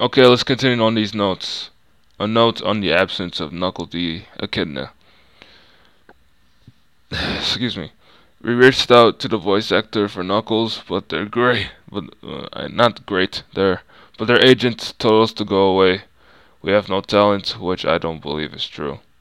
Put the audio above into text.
Okay, let's continue on these notes. A note on the absence of Knuckle the Echidna. Excuse me. We reached out to the voice actor for Knuckles, but they're great. But not great. But their agents told us to go away. We have no talent, which I don't believe is true.